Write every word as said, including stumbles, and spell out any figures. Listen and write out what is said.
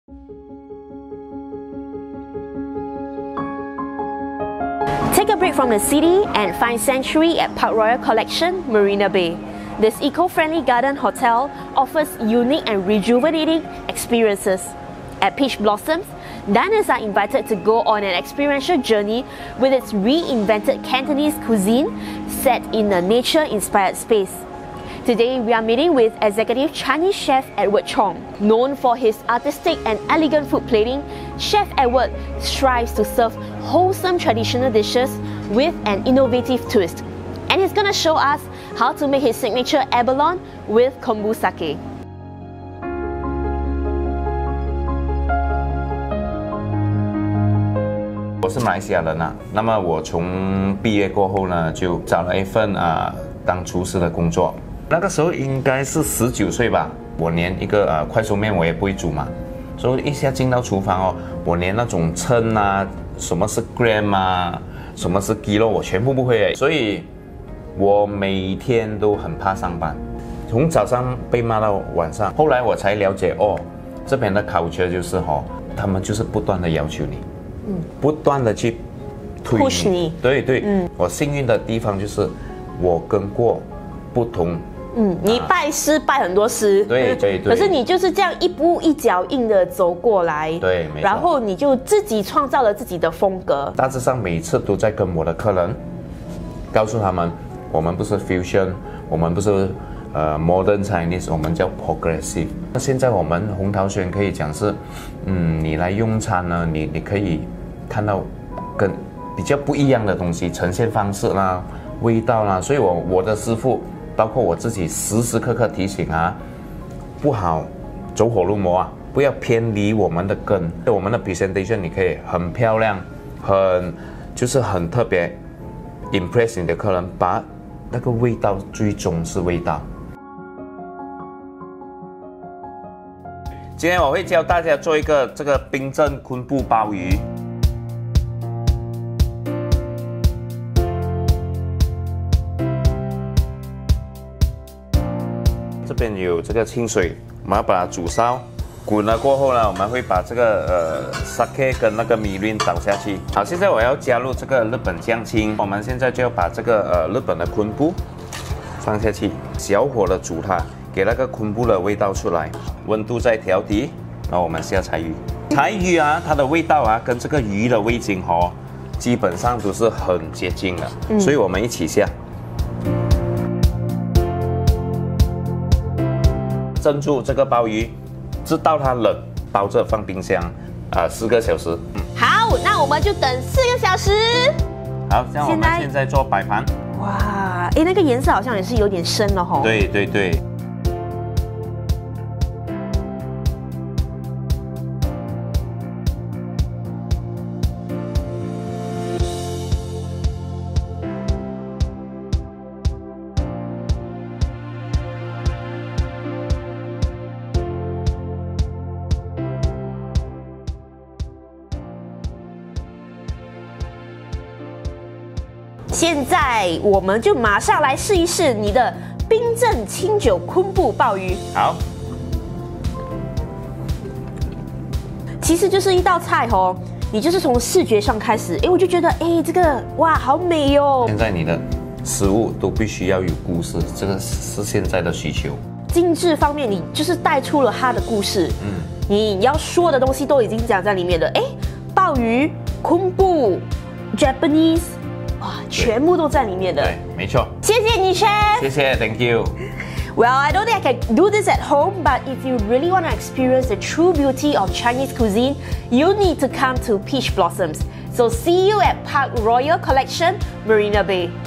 Take a break from the city and find sanctuary at Park Royal Collection, Marina Bay. This eco-friendly garden hotel offers unique and rejuvenating experiences. At Peach Blossoms, diners are invited to go on an experiential journey with its reinvented Cantonese cuisine set in a nature-inspired space. Today, we are meeting with executive Chinese chef Edward Chong. Known for his artistic and elegant food plating, Chef Edward strives to serve wholesome traditional dishes with an innovative twist. And he's gonna show us how to make his signature abalone with Konbu Sake. 我是马来西亚人啊，那么我从毕业过后呢，就找了一份啊、呃、当厨师的工作。那个时候应该是十九岁吧，我连一个呃快熟面我也不会煮嘛，所以一下进到厨房哦，我连那种称啊，什么是 gram 啊，什么是 kilo 我全部不会，所以我每天都很怕上班，从早上被骂到晚上。后来我才了解哦，这边的 culture 就是哦，他们就是不断的要求你。 嗯，不断的去推你，你对对，嗯，我幸运的地方就是我跟过不同， 嗯，你拜师拜很多师， 对对对， 可是你就是这样一步一脚印的走过来， 对，没错， 然后你就自己创造了自己的风格。 大致上每次都在跟我的客人告诉他们，我们不是 fusion， 我们不是呃 modern Chinese， 我们叫 progressive。那现在我们红桃轩可以讲是，嗯，你来用餐呢，你你可以。 看到跟比较不一样的东西，呈现方式啦、味道啦，所以我我的师傅，包括我自己，时时刻刻提醒啊，不好走火入魔啊，不要偏离我们的根。我们的 presentation 你可以很漂亮，很就是很特别 ，impress 你的客人，把那个味道最终是味道。今天我会教大家做一个这个冰镇昆布鲍鱼。 这边有这个清水，我们要把它煮烧，滚了过后呢，我们会把这个呃 sake 跟那个米粒倒下去。好，现在我要加入这个日本酱青，我们现在就要把这个呃日本的昆布放下去，小火的煮它，给那个昆布的味道出来，温度再调低，然后我们下柴鱼。柴鱼啊，它的味道啊，跟这个鱼的味精哦，基本上都是很接近的，嗯、所以我们一起下。 蒸住这个鲍鱼，直到它冷，包着放冰箱，啊、呃，四个小时。嗯， 好，那我们就等四个小时。 好，这样我们现在做摆盘。 哇，哎，那个颜色好像也是有点深了吼。 对对对。 现在我们就马上来试一试你的冰镇清酒昆布鲍鱼。 好， 其实就是一道菜哦，你就是从视觉上开始，哎，我就觉得，哎，这个哇，好美哦。 现在你的食物都必须要有故事，这个是现在的需求。 精致方面，你就是带出了它的故事，嗯，你要说的东西都已经讲在里面了，哎，鲍鱼、昆布、Japanese。 哇，全部都在里面的。 对，没错。 谢谢你 ，Chef。 谢谢 ，Thank you。 Well, I don't think I can do this at home, but if you really want to experience the true beauty of Chinese cuisine, you need to come to Peach Blossoms. So see you at Park Royal Collection, Marina Bay.